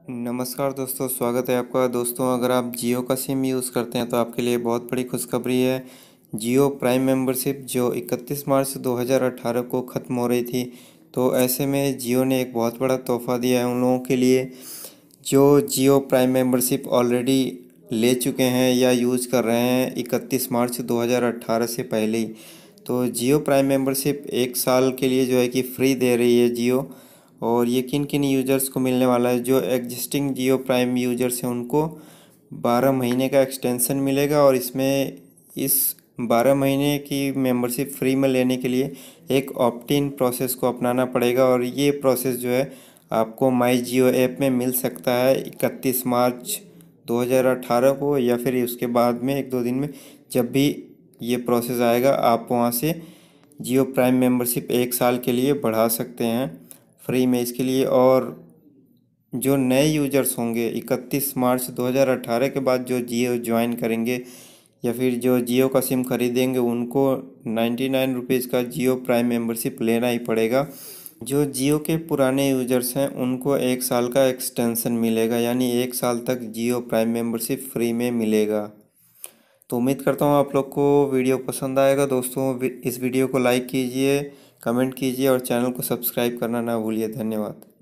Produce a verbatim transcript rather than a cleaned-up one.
नमस्कार दोस्तों, स्वागत है आपका। दोस्तों, अगर आप जियो का सिम यूज़ करते हैं तो आपके लिए बहुत बड़ी खुशखबरी है। जियो प्राइम मेंबरशिप जो इकतीस मार्च दो हज़ार अठारह को ख़त्म हो रही थी, तो ऐसे में जियो ने एक बहुत बड़ा तोहफ़ा दिया है उन लोगों के लिए जो जियो प्राइम मेंबरशिप ऑलरेडी ले चुके हैं या यूज़ कर रहे हैं इकतीस मार्च दो हज़ार अठारह से पहले ही। तो जियो प्राइम मेंबरशिप एक साल के लिए जो है कि फ्री दे रही है जियो। और ये किन किन यूज़र्स को मिलने वाला है? जो एग्जिस्टिंग जियो प्राइम यूज़र्स हैं उनको बारह महीने का एक्सटेंशन मिलेगा, और इसमें इस बारह महीने की मेंबरशिप फ्री में लेने के लिए एक ऑप्ट इन प्रोसेस को अपनाना पड़ेगा। और ये प्रोसेस जो है आपको माई जियो ऐप में मिल सकता है इकतीस मार्च दो हज़ार अठारह को, या फिर उसके बाद में एक दो दिन में जब भी ये प्रोसेस आएगा आप वहाँ से जियो प्राइम मेंबरशिप एक साल के लिए बढ़ा सकते हैं फ्री में इसके लिए। और जो नए यूजर्स होंगे इकतीस मार्च दो हज़ार अठारह के बाद जो जियो ज्वाइन करेंगे या फिर जो जियो का सिम खरीदेंगे उनको नाइन्टी नाइन रुपीज़ का जियो प्राइम मेंबरशिप लेना ही पड़ेगा। जो जियो के पुराने यूजर्स हैं उनको एक साल का एक्सटेंशन मिलेगा, यानी एक साल तक जियो प्राइम मेंबरशिप फ्री में मिलेगा। तो उम्मीद करता हूँ आप लोग को वीडियो पसंद आएगा। दोस्तों, इस वीडियो को लाइक कीजिए, कमेंट कीजिए और चैनल को सब्सक्राइब करना ना भूलिए। धन्यवाद।